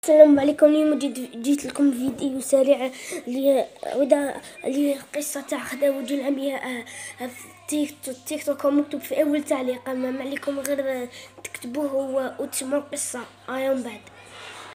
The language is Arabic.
السلام عليكم. اليوم جيت لكم فيديو سريع اللي قصة تاع خداوج العمياء في تيك توك مكتوب في اول تعليق. ما عليكم غير تكتبوه وتسمعوا القصة من بعد.